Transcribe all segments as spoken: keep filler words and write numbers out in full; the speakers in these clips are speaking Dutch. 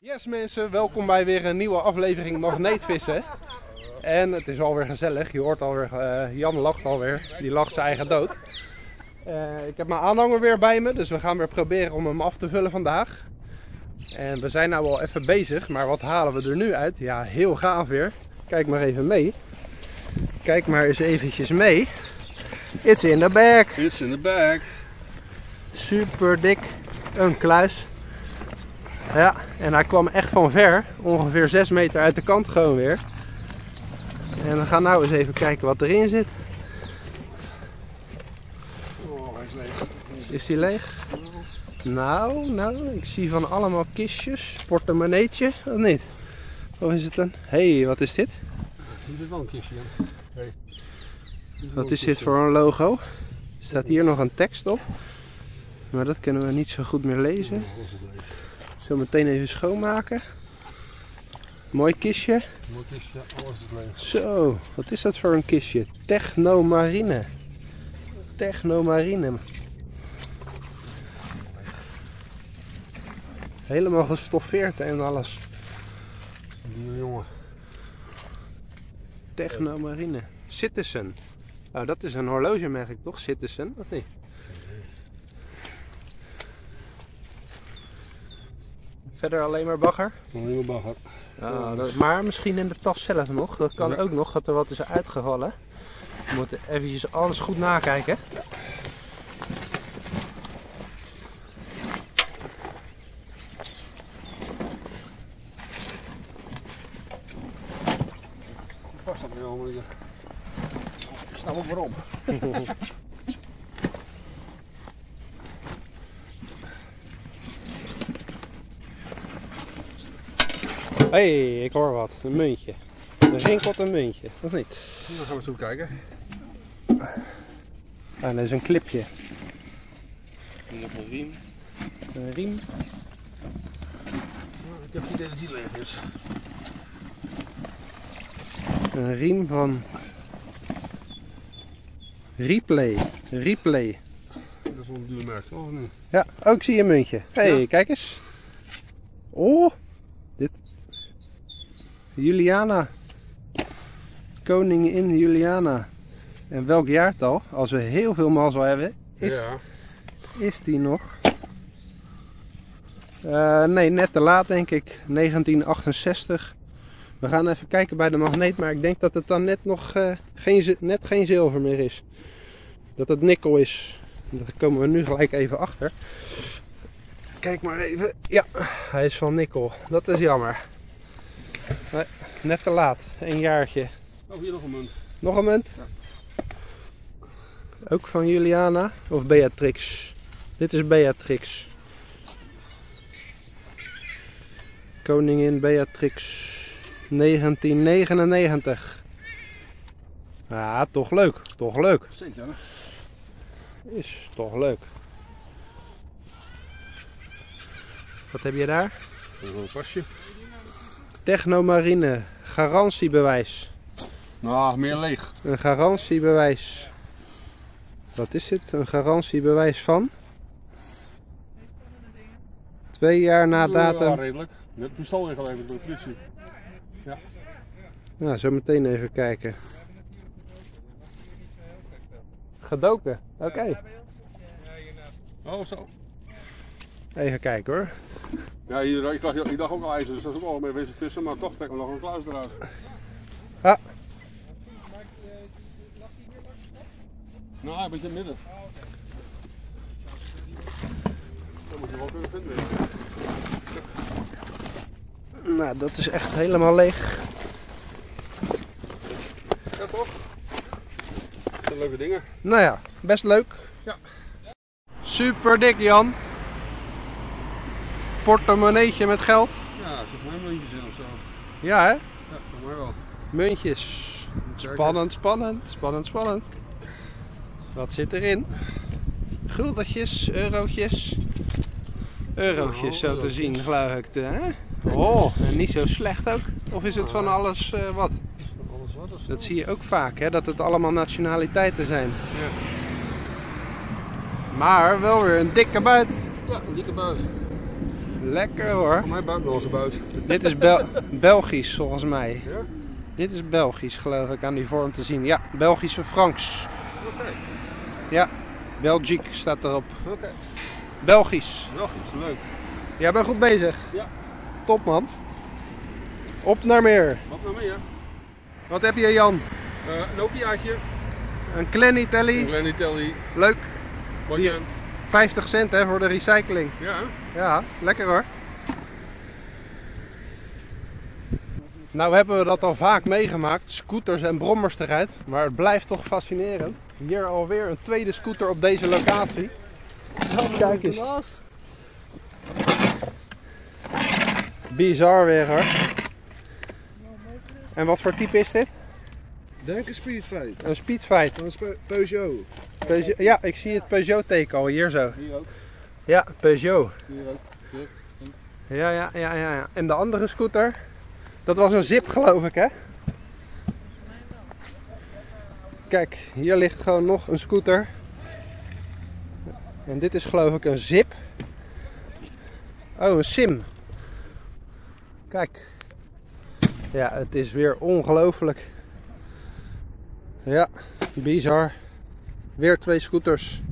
Yes mensen, welkom bij weer een nieuwe aflevering Magneetvissen. En het is alweer gezellig, je hoort alweer, uh, Jan lacht alweer, die lacht zijn eigen dood. Uh, ik heb mijn aanhanger weer bij me, dus we gaan weer proberen om hem af te vullen vandaag. En we zijn nou al even bezig, maar wat halen we er nu uit? Ja, heel gaaf weer. Kijk maar even mee. Kijk maar eens eventjes mee. It's in the bag. It's in the bag. Super dik, een kluis. Ja, en hij kwam echt van ver, ongeveer zes meter uit de kant gewoon weer. En we gaan nou eens even kijken wat erin zit. Oh, hij is leeg. Is die leeg? Nou, nou, ik zie van allemaal kistjes, portemonneetje, of niet? Of is het een... Hé, hey, wat is dit? Dit is wel een kistje, ja. Hey. Wat is dit voor een logo? Er staat hier nog een tekst op. Maar dat kunnen we niet zo goed meer lezen. Zo meteen even schoonmaken. Mooi kistje. Mooi kistje, alles is leeg. Zo, wat is dat voor een kistje? Technomarine. Technomarine. Helemaal gestoffeerd en alles. Die jongen. Technomarine. Citizen. Nou, dat is een horlogemerk toch? Citizen, of niet? Verder alleen maar bagger? Alleen maar bagger. Ja, dat, maar misschien in de tas zelf nog. Dat kan ja. ook nog, dat er wat is uitgevallen. We moeten eventjes alles goed nakijken. Ja. Vast dat weer allemaal hier. Ik snap ook waarom. Hé, hey, ik hoor wat. Een muntje. Er rinkelt een muntje, of niet? Dan gaan we zo kijken. Ah, dat is een clipje. Hier heb een riem. Een riem. Ik heb het idee dat die leeg is. Een riem van Replay. Replay. Dat is wel een duur merk, toch? Nu. Ja, ook oh, zie je een muntje. Hé, hey, ja. Kijk eens. Oh, dit. Juliana. Koningin Juliana. En welk jaartal? Als we heel veel mazzel hebben, is, ja. is die nog? Uh, nee, net te laat denk ik. negentien achtenzestig. We gaan even kijken bij de magneet, maar ik denk dat het dan net nog uh, geen, net geen zilver meer is. Dat het nikkel is. Daar komen we nu gelijk even achter. Kijk maar even. Ja, hij is van nikkel. Dat is jammer. Nee, net te laat. Een jaartje. Oh, hier nog een munt. Nog een munt? Ja. Ook van Juliana of Beatrix? Dit is Beatrix. Koningin Beatrix. negentien negenennegentig. Ja, toch leuk. Toch leuk. Zeker. Is toch leuk. Wat heb je daar? Een pasje. Technomarine. Garantiebewijs. Nou, meer leeg. Een garantiebewijs. Wat is dit? Een garantiebewijs van? Twee jaar na datum. Ja, redelijk. Je hebt het pistool ingeleverd door de politie. Ja. Nou, zo meteen even kijken. Gedoken. Oké. Okay. Oh, zo. Even kijken hoor. Ja, hier, ik, dacht, ik dacht ook al ijzer, dus dat is ook al mee wezen vissen, maar toch trekken we nog een kluis eruit. Ja. Nou, een beetje in het midden. Dat moet je wel kunnen vinden. Nou, dat is echt helemaal leeg. Ja, toch? Dat zijn leuke dingen. Nou ja, best leuk. Ja. Super dik, Jan. Portemonneetje met geld. Ja, er zitten mijn muntjes in of zo. Ja, hè? Ja, voor mij wel. Muntjes. Spannend, spannend, spannend, spannend. Wat zit erin? Guldetjes, eurotjes. Eurotjes zo te zien, geloof ik. Hè? Oh, en niet zo slecht ook. Of is het van alles uh, wat? Alles wat of zo? Dat zie je ook vaak, hè? Dat het allemaal nationaliteiten zijn. Ja. Maar wel weer een dikke buit. Ja, een dikke buis. Lekker hoor. Voor mij buitenlandse buit. Dit is Bel Belgisch volgens mij. Ja? Dit is Belgisch geloof ik aan die vorm te zien. Ja, Belgische francs. Oké. Okay. Ja, Belgique staat erop. Oké. Okay. Belgisch. Belgisch, leuk. Jij bent goed bezig. Ja. Top man. Op naar meer. Wat nou meer? Wat heb je Jan? Uh, een Nokiaatje. Een Clenny Telly. Een Clenny Telly. Leuk. Hier. vijftig cent hè, voor de recycling. Ja. Ja, lekker hoor. Nou hebben we dat al vaak meegemaakt, scooters en brommers eruit, maar het blijft toch fascinerend. Hier alweer een tweede scooter op deze locatie. Kijk eens. Bizar weer hoor. En wat voor type is dit? Denk een Speedfight. Een Speedfight. Een Spe Peugeot. Peugeot. Ja, ik zie het Peugeot teken al hier zo. Hier ook. Ja, Peugeot. Hier ook. Hier. Ja, ja, ja, ja, ja. En de andere scooter, dat was een Zip geloof ik hè? Kijk, hier ligt gewoon nog een scooter. En dit is geloof ik een Zip. Oh, een Sim. Kijk. Ja, het is weer ongelooflijk. Ja, bizar. Weer twee scooters.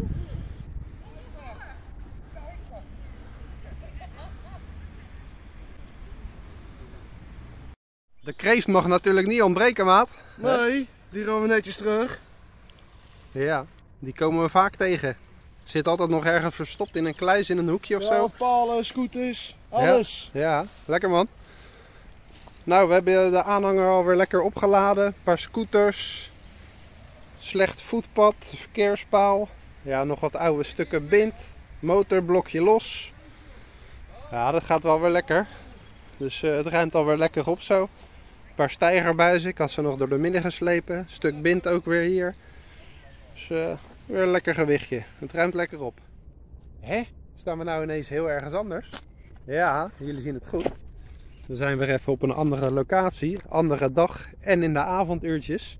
De kreeft mag natuurlijk niet ontbreken, maat. Nee, die gaan we netjes terug. Ja, die komen we vaak tegen. Zit altijd nog ergens verstopt in een kluis in een hoekje of ja, zo. Palen, scooters, alles. Ja, ja, lekker man. Nou, we hebben de aanhanger alweer lekker opgeladen. Een paar scooters. Slecht voetpad, verkeerspaal. Ja, nog wat oude stukken bind. Motorblokje los. Ja, dat gaat wel weer lekker. Dus uh, het ruimt alweer lekker op zo. Een paar steigerbuizen. Ik had ze nog door de midden geslepen. Een stuk bind ook weer hier. Dus uh, weer een lekker gewichtje. Het ruimt lekker op. Hé? Staan we nou ineens heel ergens anders? Ja, jullie zien het goed. We zijn weer even op een andere locatie. Andere dag en in de avonduurtjes.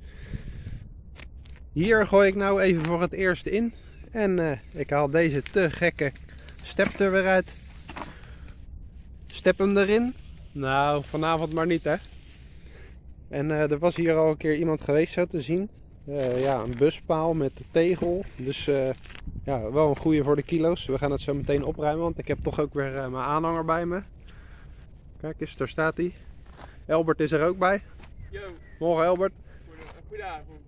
Hier gooi ik nou even voor het eerst in. En uh, ik haal deze te gekke step er weer uit. Step hem erin. Nou, vanavond maar niet hè. En uh, er was hier al een keer iemand geweest zo te zien. Uh, ja, een buspaal met de tegel. Dus uh, ja, wel een goede voor de kilo's. We gaan het zo meteen opruimen, want ik heb toch ook weer uh, mijn aanhanger bij me. Kijk eens, daar staat hij. Elbert is er ook bij. Yo. Morgen Elbert. Goedenavond.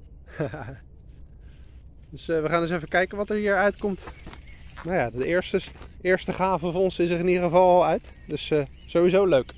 Dus uh, we gaan eens even kijken wat er hier uitkomt. Nou ja, de eerste, eerste gave van ons is er in ieder geval al uit. Dus uh, sowieso leuk.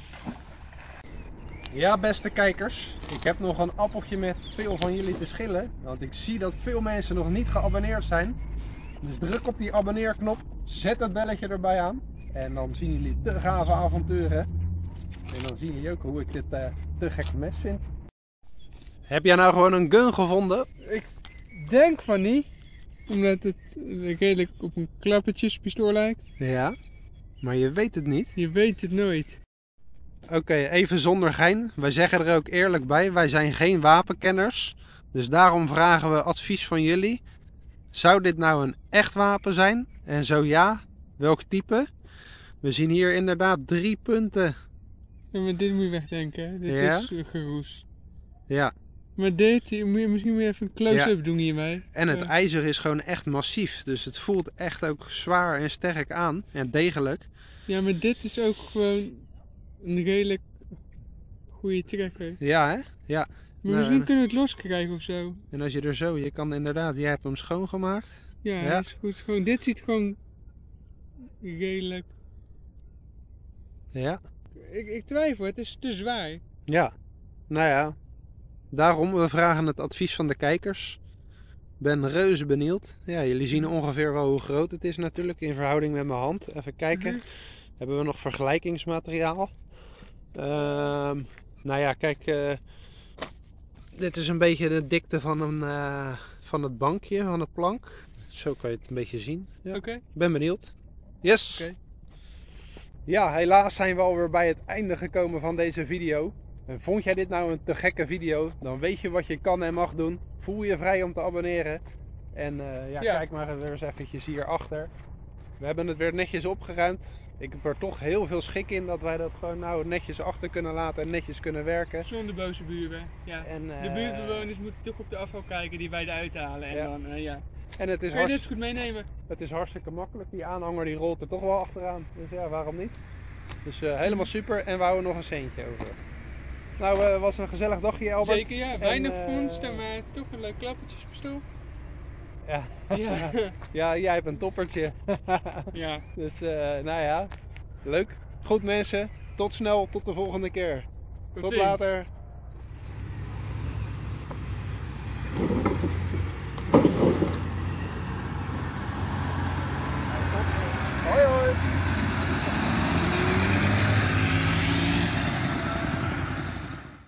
Ja, beste kijkers. Ik heb nog een appeltje met veel van jullie te schillen. Want ik zie dat veel mensen nog niet geabonneerd zijn. Dus druk op die abonneerknop. Zet het belletje erbij aan. En dan zien jullie de gave avonturen. En dan zien jullie ook hoe ik dit uh, te gek mes vind. Heb jij nou gewoon een gun gevonden? Ik denk van niet. Omdat het redelijk op een klappertjespistool lijkt. Ja, maar je weet het niet. Je weet het nooit. Oké, okay, even zonder gein. Wij zeggen er ook eerlijk bij, wij zijn geen wapenkenners. Dus daarom vragen we advies van jullie. Zou dit nou een echt wapen zijn? En zo ja, welk type? We zien hier inderdaad drie punten. Ja, maar dit moet je wegdenken, hè? Dit ja? is uh, geroest. Ja. Maar dit, moet je, misschien moet je even een close-up ja. doen hiermee. En het uh. ijzer is gewoon echt massief. Dus het voelt echt ook zwaar en sterk aan. En degelijk. Ja, maar dit is ook gewoon een redelijk goede trekker. Ja, hè? Ja. Maar nou, misschien en... kunnen we het loskrijgen of zo. En als je er zo, je kan inderdaad, jij hebt hem schoongemaakt. Ja, ja. Dat is goed. Gewoon, dit ziet gewoon redelijk. Ja. Ik, ik twijfel, het is te zwaar. Ja. Nou ja. Daarom, we vragen het advies van de kijkers. Ben reuze benieuwd. Ja, jullie zien ongeveer wel hoe groot het is natuurlijk in verhouding met mijn hand. Even kijken. Mm-hmm. Hebben we nog vergelijkingsmateriaal? Uh, nou ja, kijk. Uh, dit is een beetje de dikte van, een, uh, van het bankje, van de plank. Zo kan je het een beetje zien. Ja. Oké. Okay. Ben benieuwd. Yes! Okay. Ja, helaas zijn we alweer bij het einde gekomen van deze video. En vond jij dit nou een te gekke video, dan weet je wat je kan en mag doen. Voel je vrij om te abonneren. En uh, ja, ja, kijk maar weer eens eventjes hierachter. We hebben het weer netjes opgeruimd. ik heb er toch heel veel schik in dat wij dat gewoon nou netjes achter kunnen laten en netjes kunnen werken. Zonder boze buren. Ja. En, De eh, buurtbewoners moeten toch op de afval kijken die wij eruit halen. En Ja. dan, eh, ja. En het is, Kun je dit hartst- goed meenemen? het is hartstikke makkelijk. Die aanhanger die rolt er toch wel achteraan. Dus ja, waarom niet? Dus eh, helemaal super. En we houden nog een centje over. Nou, het was een gezellig dagje, Albert. Zeker, ja. Weinig eh, vondsten, maar toch een leuk klappertjespistool. Ja. Ja. Ja, jij hebt een toppertje. Ja. Dus uh, nou ja, leuk. Goed mensen, tot snel, tot de volgende keer. Tot Tot ziens. later.